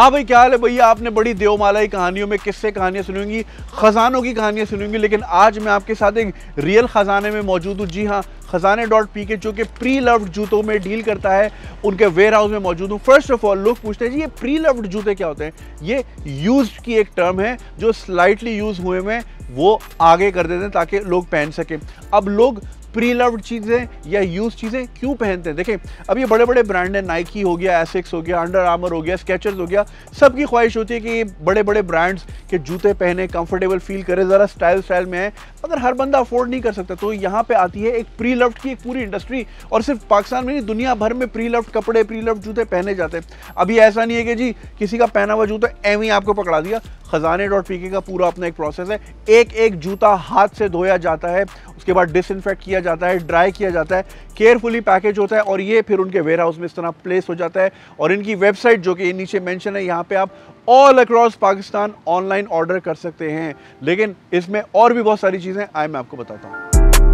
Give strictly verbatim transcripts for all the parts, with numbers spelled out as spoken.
हाँ भाई, क्या हाल है भैया? आपने बड़ी देवमाला की कहानियों में किस्से कहानियां सुनी होंगी, खजानों की कहानियां सुनी होंगी, लेकिन आज मैं आपके साथ एक रियल खजाने में मौजूद हूँ। जी हाँ, खजाने डॉट पी के जो कि प्री लव्ड जूतों में डील करता है, उनके वेयर हाउस में मौजूद हूँ। फर्स्ट ऑफ ऑल लोग पूछते हैं जी ये प्री लव्ड जूते क्या होते हैं? ये यूज्ड की एक टर्म है जो स्लाइटली यूज हुए में वो आगे कर देते हैं ताकि लोग पहन सकें। अब लोग प्री लव्ड चीज़ें या यूज चीज़ें क्यों पहनते हैं? देखें, अब ये बड़े बड़े ब्रांड हैं, नाइकी हो गया, एसिक्स हो गया, अंडर आर्मर हो गया, स्केचर्स हो गया, सबकी ख्वाहिश होती है कि ये बड़े बड़े ब्रांड्स के जूते पहने, कंफर्टेबल फील करे, ज़रा स्टाइल स्टाइल में है, मगर हर बंदा अफोर्ड नहीं कर सकता। तो यहाँ पे आती है एक प्री लव्ड की एक पूरी इंडस्ट्री, और सिर्फ पाकिस्तान में नहीं, दुनिया भर में प्री लव्ड कपड़े, प्री लव्ड जूते पहने जाते हैं। अभी ऐसा नहीं है कि जी किसी का पहना हुआ जूता एवं ही आपको पकड़ा दिया। खजाने डॉट पी के का पूरा अपना एक प्रोसेस है। एक एक जूता हाथ से धोया जाता है, उसके बाद डिसइंफेक्ट किया जाता है, ड्राई किया जाता है, केयरफुली पैकेज होता है, और ये फिर उनके वेयर हाउस में इस तरह प्लेस हो जाता है। और इनकी वेबसाइट जो कि नीचे मेंशन है, यहाँ पे आप all across Pakistan online order कर सकते हैं। लेकिन इसमें और भी बहुत सारी चीज़ें आए, मैं आपको बताता हूँ।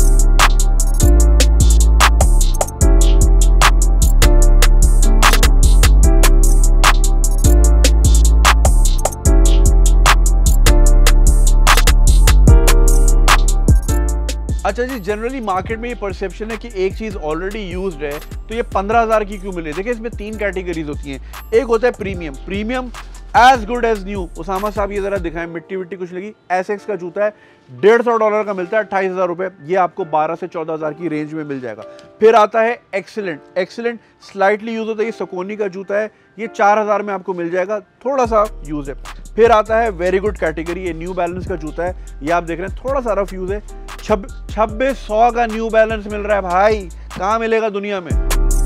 अच्छा जी, जनरली मार्केट में ये परसेप्शन है कि एक चीज़ ऑलरेडी यूज्ड है तो ये पंद्रह हज़ार की क्यों मिले। देखिए, इसमें तीन कैटेगरीज होती हैं। एक होता है premium. Premium as good as new. Usama साहब ये ज़रा दिखाएं, मिट्टी विट्टी कुछ लगी। एसिक्स का जूता है, डेढ़ सौ डॉलर का मिलता है, अट्ठाईस हज़ार रुपये। ये आपको बारह से चौदह हज़ार की रेंज में मिल जाएगा। फिर आता है एक्सीलेंट। एक्सीलेंट स्लाइटली यूज होता है, ये सकोनी का जूता है, ये चार हज़ार में आपको मिल जाएगा, थोड़ा सा यूज है। फिर आता है वेरी गुड कैटेगरी, ये न्यू बैलेंस का जूता है, ये आप देख रहे हैं थोड़ा सा रफ यूज है। छब छब्बीस सौ का न्यू बैलेंस मिल रहा है भाई, कहाँ मिलेगा दुनिया में?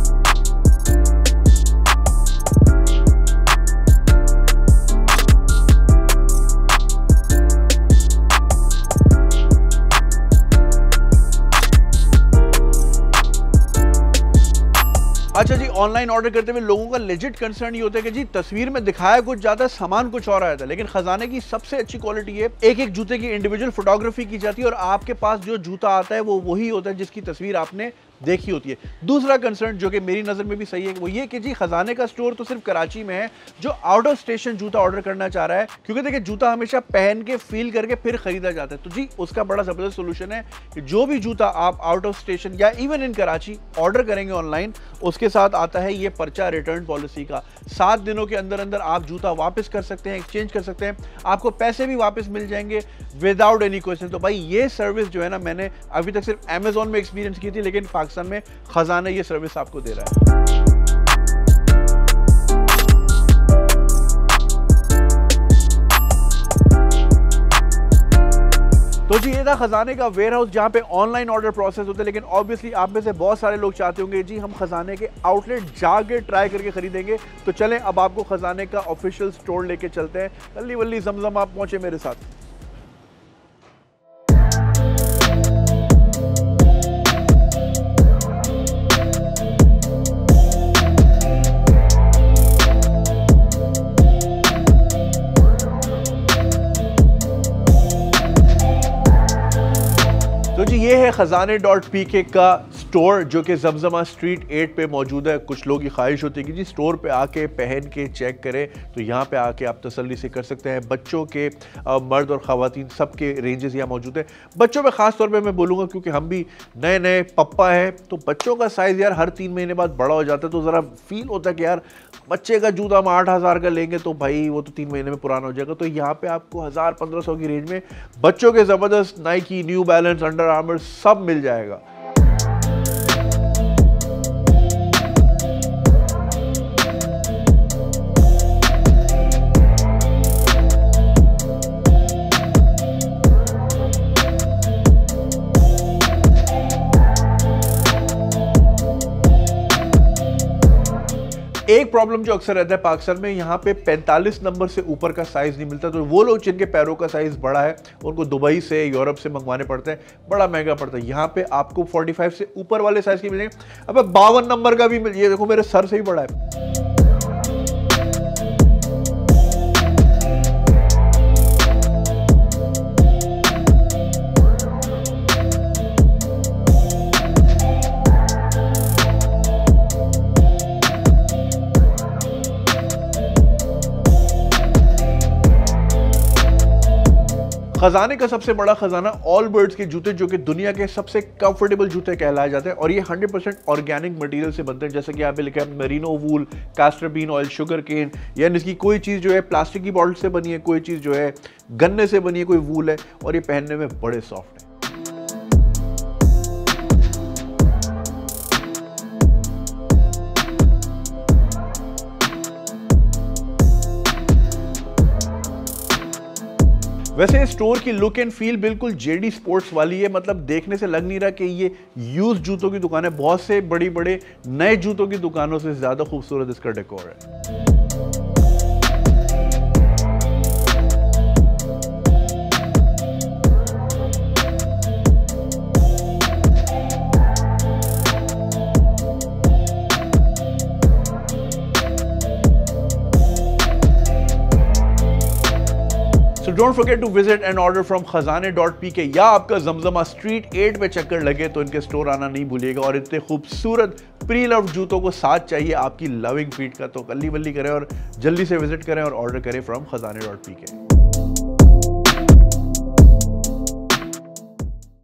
अच्छा जी, ऑनलाइन ऑर्डर करते हुए लोगों का लेजिट कंसर्न ये होता है कि जी तस्वीर में दिखाया कुछ जाता है, सामान कुछ और आया था। लेकिन खजाने की सबसे अच्छी क्वालिटी है, एक एक जूते की इंडिविजुअल फोटोग्राफी की जाती है और आपके पास जो जूता आता है वो वही होता है जिसकी तस्वीर आपने देखी होती है। दूसरा कंसर्न जो कि मेरी नज़र में भी सही है वो ये कि जी खजाने का स्टोर तो सिर्फ कराची में है, जो आउट ऑफ स्टेशन जूता ऑर्डर करना चाह रहा है, क्योंकि देखिए जूता हमेशा पहन के फील करके फिर खरीदा जाता है, तो जी उसका बड़ा ज़बरदस्त सोल्यूशन है कि जो भी जूता आप आउट ऑफ स्टेशन या इवन इन कराची ऑर्डर करेंगे ऑनलाइन, उसके साथ आता है ये पर्चा रिटर्न पॉलिसी का। सात दिनों के अंदर अंदर आप जूता वापस कर सकते हैं, एक्सचेंज कर सकते हैं, आपको पैसे भी वापस मिल जाएंगे विदाउट एनी क्वेश्चन। तो भाई ये सर्विस जो है ना, मैंने अभी तक सिर्फ अमेजोन में एक्सपीरियंस की थी, लेकिन पाकिस्तान में खजाना ये सर्विस आपको दे रहा है। तो जी ये था खजाने का वेयर हाउस जहाँ पे ऑनलाइन ऑर्डर प्रोसेस होता है। लेकिन ऑब्वियसली आप में से बहुत सारे लोग चाहते होंगे जी हम खजाने के आउटलेट जाके ट्राई करके खरीदेंगे, तो चलें अब आपको खजाने का ऑफिशियल स्टोर लेके चलते हैं। अल्ली वल्ली जमजम, आप पहुंचे मेरे साथ। तो जी ये है खजाने डॉट पी के का स्टोर जो कि जमजमा स्ट्रीट एट पे मौजूद है। कुछ लोगों की ख्वाहिश होती है कि जी स्टोर पे आके पहन के चेक करें, तो यहाँ पे आके आप तसल्ली से कर सकते हैं। बच्चों के, मर्द और ख़वातीन सबके रेंजेस यहाँ मौजूद है। बच्चों में ख़ास तौर पे मैं बोलूँगा क्योंकि हम भी नए नए पप्पा हैं, तो बच्चों का साइज़ यार हर तीन महीने बाद बड़ा हो जाता है, तो ज़रा फील होता है कि यार बच्चे का जूता हम आठ हज़ार का लेंगे तो भाई वो तो तीन महीने में पुराना हो जाएगा। तो यहाँ पे आपको हज़ार पंद्रह सौ की रेंज में बच्चों के ज़बरदस्त Nike, new balance, under armour सब मिल जाएगा। एक प्रॉब्लम जो अक्सर रहता है पाकिस्तान में, यहाँ पे पैंतालीस नंबर से ऊपर का साइज नहीं मिलता, तो वो लोग जिनके पैरों का साइज बड़ा है उनको दुबई से, यूरोप से मंगवाने पड़ते हैं, बड़ा महंगा पड़ता है। यहाँ पे आपको पैंतालीस से ऊपर वाले साइज के मिलेंगे। अब बावन नंबर का भी मिल, ये देखो मेरे सर से ही बड़ा है। खजाने का सबसे बड़ा खजाना ऑलबर्ट्स के जूते, जो कि दुनिया के सबसे कंफर्टेबल जूते कहलाए जाते हैं और ये हंड्रेड परसेंट ऑर्गेनिक मटेरियल से बनते हैं, जैसे कि यहाँ पे लिखा है merino wool, castor bean oil, sugar cane, यानी इसकी कोई चीज़ जो है प्लास्टिक की बॉटल से बनी है, कोई चीज़ जो है गन्ने से बनी है, कोई वूल है, और ये पहनने में बड़े सॉफ्ट है। वैसे स्टोर की लुक एंड फील बिल्कुल जेडी स्पोर्ट्स वाली है, मतलब देखने से लग नहीं रहा कि ये यूज जूतों की दुकान है। बहुत से बड़ी बड़े नए जूतों की दुकानों से ज्यादा खूबसूरत इसका डेकोर है। So don't forget to visit and order from Khazane dot P K, या आपका जमजमा स्ट्रीट एट पे चक्कर लगे तो इनके स्टोर आना नहीं भूलिएगा। और इतने खूबसूरत प्री लव्ड जूतों को साथ चाहिए आपकी लविंग फीट का, तो कल्ली बल्ली करें और जल्दी से विजिट करें और ऑर्डर करें फ्रॉम खजाने डॉट पी के।